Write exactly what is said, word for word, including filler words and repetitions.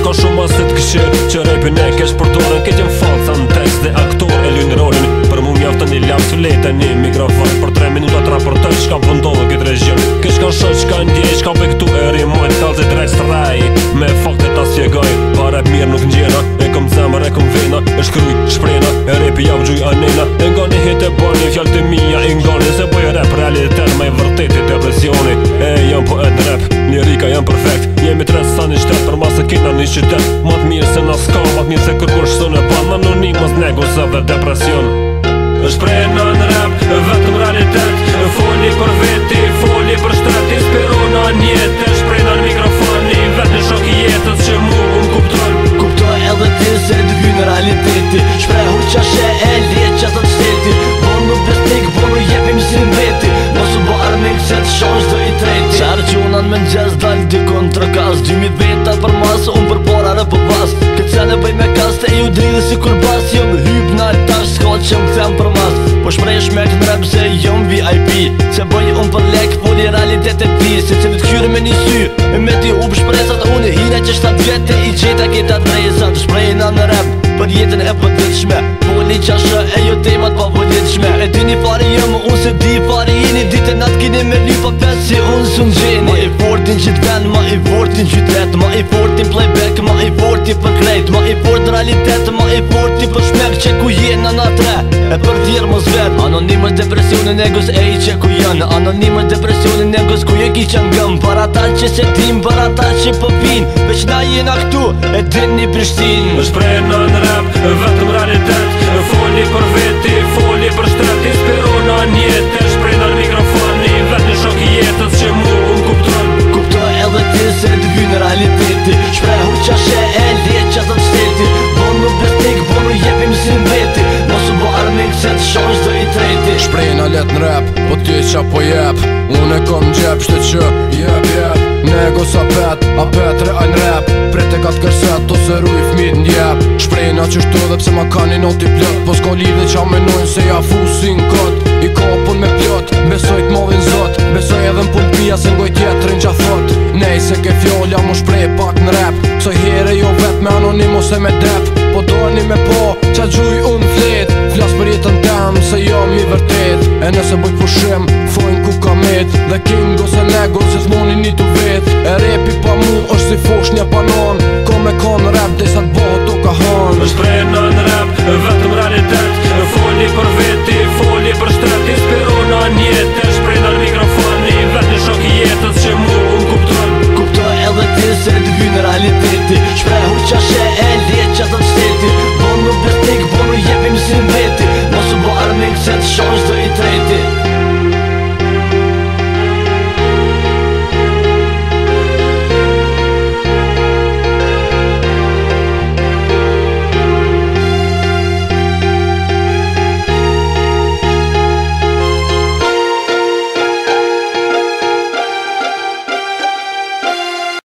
ka shumë asit këshir që repin e kesh përdorën ke qen falca në tekst dhe aktor e lyn rolin. Për mu mjaftën një lap të lete një mikrofon për tre minuta të raportoj çka po ndodh këtë region. Ke çka shoh, çka ndjej, çka pe këtu e rimojnë kallze drejt straj. Me fakte ta sqegoj, pa rap mirë nuk ngjena. E kom zemër e kom vena, e shkruj, shprena, e repi jav gjuj anena. E ngani hit e bani, fjallë të mija e ngani. Se boj rap realitet me vërtet i depresioni. E jam po e në rap, lirika jam perfekt. Jemi tre sa një qytet, për masë kina një qytet. Mat mirë se na s'ka, mat mirë se kërkush së në ban. Anonimës negosë dhe depresion. Shprejna në rap, vetëm realitet. Foli për veti, foli për shtet. Inspirona njetë, shprejna në mikrofoni. Vetë në shok i jetës që mu unë kupton. Kuptoj edhe ti se të vy në realiteti. Shprehur qashe e liet që të shteti. Bonu besnik, bonu jepim si në veti. Mosu bo armik se të shosh dhe i treti. Qarë që unan me nxez dal dy kontra kas. Gjimi veta për mas, unë për pora rë për pas. Këtë se në bëj me kas të ju drilë si kur bas. Jom hyp në altash s'ka që më them për mas. Po shprej shmek në rap se jom V I P. Se bëj unë për lek, foli realitet e ti. Se që të kyre me një sy, e me ti u bëshpresat. Unë e hina që shtat vete i gjeta kita të drejësat. Shprejna në rap, për jetën e përditshme. Foli qashë e jo temat pa përditshme. E dini fari jëmë, unë se di fari jeni. Dite natë kini me lypa pes si unë sun gjeni. Ma i fortin qit ven, ma i fortin qytet. Ma i fortin playback, ma i fortin për krejt. Ma i fort realitet, ma i fortin për shmek. Që ku jena na tre, e për tjerë mos vet. Anonimës depresionin e gës e i që ku janë. Anonimës depresionin e gës ku je ki që ngëm. Para ta që se tim, para ta që po pin. Veç na jena këtu, e din një Prishtin. Shprejna në rap, vetëm realitet. Foli për veti, foli për shtet. Inspirona njetë, shprejna në mikrofoni. Vetë në shok i jetës që mu unë kupton. Kuptoj edhe ti se të vy në realiteti. Shprehur qashe e liet që të shteti. Bonu besnik, bonu jepim si në veti. Mosu bo armik se të shosh dhe i treti. Shprejna let në rap, po ti qa po jep. Unë e kom gjep, shte që jep jep. Nego sa pet, a petre a në rap. Prete ka të kërset, ose ruj fmit n'jep. Shprejna që shtu dhe pse ma ka një noti plët. Po s'ko lidhe qa menojnë se ja fusin kot. I kapun me plot, besoj t'movin zot. Besoj edhe m'pun t'mija se ngoj tjetërin qa thot. Nej se ke fjolla mu shprej pak në rap. Soj here jo vet me anonim ose me dep. Po doni me po, qa gjuj unë flet. Flas për jetën tem, se jam i vërtet. E nëse bëj pushim, fojnë ku kamet. Dhe king ose nego, se s'moni një tu vet. E repi pa mu është si fosh një panon.